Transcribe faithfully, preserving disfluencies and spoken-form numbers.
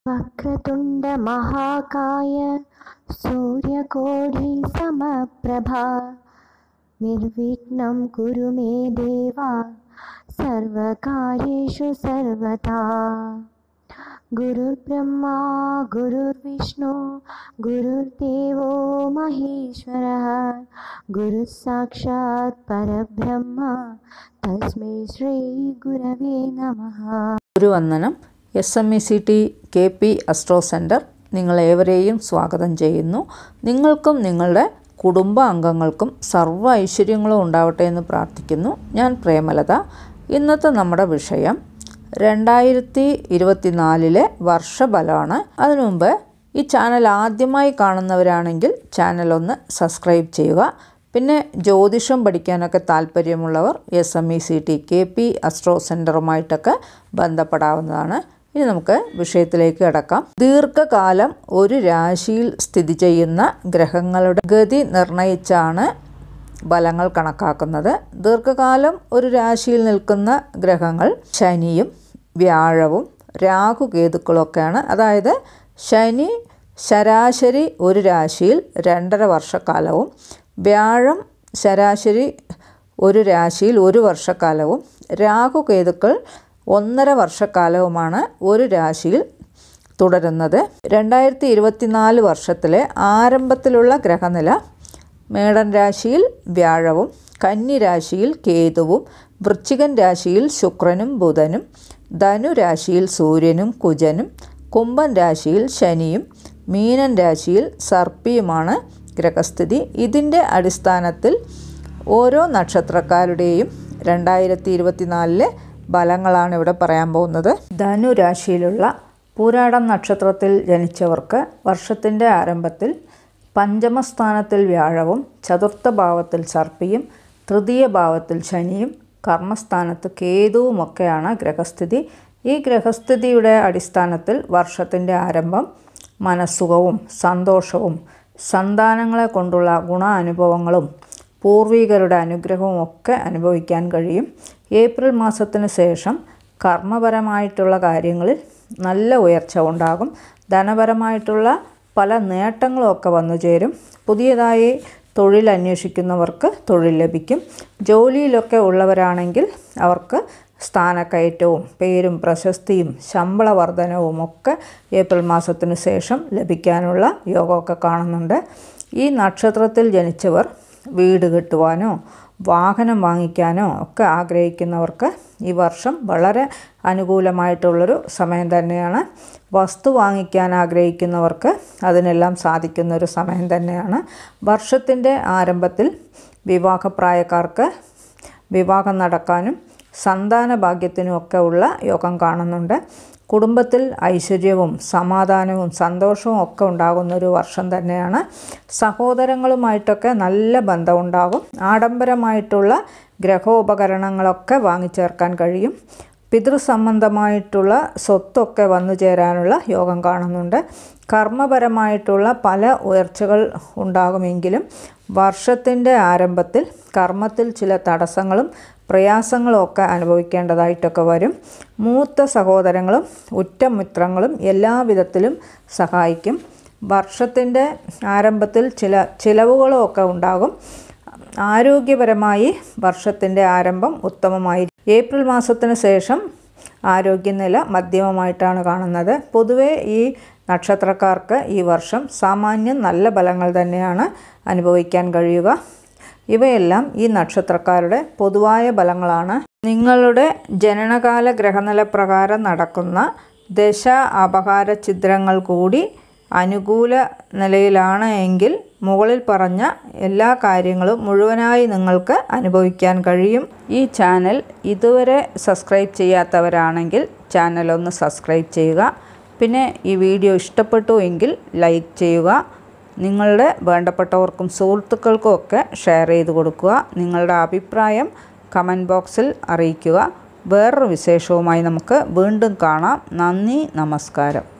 वक्रतुंड महाकाय सूर्यकोटि समप्रभा निर्विघ्नं कुरु मे देवा सर्वकार्येषु सर्वदा। गुरुर्ब्रह्मा गुरुर्विष्णु गुरुर्देवो महेश्वरः गुरुः साक्षात् परब्रह्म तस्मै श्री गुरवे नमः। ഗുരുവന്ദനം. S M E C T K P astro centre നിങ്ങളേവരെയും സ്വാഗതം ചെയ്യുന്നു. നിങ്ങൾക്കും നിങ്ങളുടെ കുടുംബാംഗങ്ങൾക്കും സർവ്വ ഐശ്വര്യങ്ങളും ഉണ്ടാവട്ടെ എന്ന് പ്രാർത്ഥിക്കുന്നു. ഞാൻ പ്രേമലത. ഇന്നത്തെ നമ്മുടെ വിഷയം രണ്ടായിരത്തി ഇരുപത്തിനാലിലെ വർഷഫലമാണ്. അതിനു മുമ്പ് ഈ ചാനൽ ആദ്യമായി കാണുന്നവരാണെങ്കിൽ ചാനൽ ഒന്ന് സബ്സ്ക്രൈബ് ചെയ്യുക. പിന്നെ ജ്യോതിഷം പഠിക്കാനൊക്കെ താല്പര്യമുള്ളവർ S M E C T K P astro സെൻറ്ററുമായിട്ടൊക്കെ ബന്ധപ്പെടാവുന്നതാണ്. ഇനി നമുക്ക് വിഷയത്തിലേക്ക് കിടക്കാം. ദീർഘകാലം ഒരു രാശിയിൽ സ്ഥിതി ചെയ്യുന്ന ഗ്രഹങ്ങളുടെ ഗതി നിർണയിച്ചാണ് ഫലങ്ങൾ കണക്കാക്കുന്നത്. ദീർഘകാലം ഒരു രാശിയിൽ നിൽക്കുന്ന ഗ്രഹങ്ങൾ ശനിയും വ്യാഴവും രാഹുകേതുക്കളൊക്കെയാണ്. അതായത് ശനി ശരാശരി ഒരു രാശിയിൽ രണ്ടര വർഷക്കാലവും വ്യാഴം ശരാശരി ഒരു രാശിയിൽ ഒരു വർഷക്കാലവും രാഹുകേതുക്കൾ ഒന്നര വർഷക്കാലവുമാണ് ഒരു രാശിയിൽ തുടരുന്നത്. രണ്ടായിരത്തി ഇരുപത്തിനാല് വർഷത്തിലെ ആരംഭത്തിലുള്ള ഗ്രഹനില മേടൻ രാശിയിൽ വ്യാഴവും കന്നി രാശിയിൽ കേതുവും വൃശ്ചികൻ രാശിയിൽ ശുക്രനും ബുധനും ധനു രാശിയിൽ സൂര്യനും കുജനും കുംഭൻ രാശിയിൽ ശനിയും മീനൻ രാശിയിൽ സർപ്പിയുമാണ് ഗ്രഹസ്ഥിതി. ഇതിൻ്റെ അടിസ്ഥാനത്തിൽ ഓരോ നക്ഷത്രക്കാരുടെയും രണ്ടായിരത്തി ഇരുപത്തിനാലിലെ ഫലങ്ങളാണ് ഇവിടെ പറയാൻ പോകുന്നത്. ധനു രാശിയിലുള്ള പൂരാടം നക്ഷത്രത്തിൽ ജനിച്ചവർക്ക് വർഷത്തിൻ്റെ ആരംഭത്തിൽ പഞ്ചമസ്ഥാനത്തിൽ വ്യാഴവും ചതുർത്ഥ ഭാവത്തിൽ സർപ്പിയും തൃതീയ ഭാവത്തിൽ ശനിയും കർമ്മസ്ഥാനത്ത് കേതുവുമൊക്കെയാണ് ഗ്രഹസ്ഥിതി. ഈ ഗ്രഹസ്ഥിതിയുടെ അടിസ്ഥാനത്തിൽ വർഷത്തിൻ്റെ ആരംഭം മനസ്സുഖവും സന്തോഷവും സന്താനങ്ങളെ കൊണ്ടുള്ള ഗുണാനുഭവങ്ങളും പൂർവികരുടെ അനുഗ്രഹവും ഒക്കെ അനുഭവിക്കാൻ കഴിയും. ഏപ്രിൽ മാസത്തിന് ശേഷം കർമ്മപരമായിട്ടുള്ള കാര്യങ്ങളിൽ നല്ല ഉയർച്ച ഉണ്ടാകും. ധനപരമായിട്ടുള്ള പല നേട്ടങ്ങളുമൊക്കെ വന്നു ചേരും. പുതിയതായി തൊഴിൽ അന്വേഷിക്കുന്നവർക്ക് തൊഴിൽ ലഭിക്കും. ജോലിയിലൊക്കെ ഉള്ളവരാണെങ്കിൽ അവർക്ക് സ്ഥാനക്കയറ്റവും പേരും പ്രശസ്തിയും ശമ്പള വർധനവും ഒക്കെ ഏപ്രിൽ മാസത്തിന് ശേഷം ലഭിക്കാനുള്ള യോഗമൊക്കെ കാണുന്നുണ്ട്. ഈ നക്ഷത്രത്തിൽ ജനിച്ചവർ വീട് കെട്ടുവാനോ വാഹനം വാങ്ങിക്കാനോ ഒക്കെ ആഗ്രഹിക്കുന്നവർക്ക് ഈ വർഷം വളരെ അനുകൂലമായിട്ടുള്ളൊരു സമയം തന്നെയാണ്. വസ്തു വാങ്ങിക്കാൻ ആഗ്രഹിക്കുന്നവർക്ക് അതിനെല്ലാം സാധിക്കുന്നൊരു സമയം തന്നെയാണ്. വർഷത്തിൻ്റെ ആരംഭത്തിൽ വിവാഹപ്രായക്കാർക്ക് വിവാഹം നടക്കാനും സന്താന ഭാഗ്യത്തിനുമൊക്കെ ഉള്ള യോഗം കാണുന്നുണ്ട്. കുടുംബത്തിൽ ഐശ്വര്യവും സമാധാനവും സന്തോഷവും ഒക്കെ ഉണ്ടാകുന്നൊരു വർഷം തന്നെയാണ്. സഹോദരങ്ങളുമായിട്ടൊക്കെ നല്ല ബന്ധമുണ്ടാകും. ആഡംബരമായിട്ടുള്ള ഗ്രഹോപകരണങ്ങളൊക്കെ വാങ്ങിച്ചേർക്കാൻ കഴിയും. പിതൃസംബന്ധമായിട്ടുള്ള സ്വത്തൊക്കെ വന്നു ചേരാനുള്ള യോഗം കാണുന്നുണ്ട്. കർമ്മപരമായിട്ടുള്ള പല ഉയർച്ചകൾ ഉണ്ടാകുമെങ്കിലും വർഷത്തിൻ്റെ ആരംഭത്തിൽ കർമ്മത്തിൽ ചില തടസ്സങ്ങളും പ്രയാസങ്ങളും ഒക്കെ അനുഭവിക്കേണ്ടതായിട്ടൊക്കെ വരും. മൂത്ത സഹോദരങ്ങളും ഉറ്റ മിത്രങ്ങളും എല്ലാവിധത്തിലും സഹായിക്കും. വർഷത്തിൻ്റെ ആരംഭത്തിൽ ചില ചിലവുകളും ഒക്കെ ഉണ്ടാകും. ആരോഗ്യപരമായി വർഷത്തിൻ്റെ ആരംഭം ഉത്തമമായി. ഏപ്രിൽ മാസത്തിന് ശേഷം ആരോഗ്യനില മധ്യമമായിട്ടാണ് കാണുന്നത്. പൊതുവെ ഈ നക്ഷത്രക്കാർക്ക് ഈ വർഷം സാമാന്യം നല്ല ഫലങ്ങൾ തന്നെയാണ് അനുഭവിക്കാൻ കഴിയുക. ഇവയെല്ലാം ഈ നക്ഷത്രക്കാരുടെ പൊതുവായ ഫലങ്ങളാണ്. നിങ്ങളുടെ ജനനകാല ഗ്രഹനില പ്രകാരം നടക്കുന്ന ദശ അപഹാര ഛിദ്രങ്ങൾ കൂടി അനുകൂല നിലയിലാണ് എങ്കിൽ മുകളിൽ പറഞ്ഞ എല്ലാ കാര്യങ്ങളും മുഴുവനായി നിങ്ങൾക്ക് അനുഭവിക്കാൻ കഴിയും. ഈ ചാനൽ ഇതുവരെ സബ്സ്ക്രൈബ് ചെയ്യാത്തവരാണെങ്കിൽ ചാനൽ ഒന്ന് സബ്സ്ക്രൈബ് ചെയ്യുക. പിന്നെ ഈ വീഡിയോ ഇഷ്ടപ്പെട്ടു എങ്കിൽ ലൈക്ക് ചെയ്യുക. നിങ്ങളുടെ വേണ്ടപ്പെട്ടവർക്കും സുഹൃത്തുക്കൾക്കും ഒക്കെ ഷെയർ ചെയ്ത് കൊടുക്കുക. നിങ്ങളുടെ അഭിപ്രായം കമൻറ്റ് ബോക്സിൽ അറിയിക്കുക. വേറൊരു വിശേഷവുമായി നമുക്ക് വീണ്ടും കാണാം. നന്ദി, നമസ്കാരം.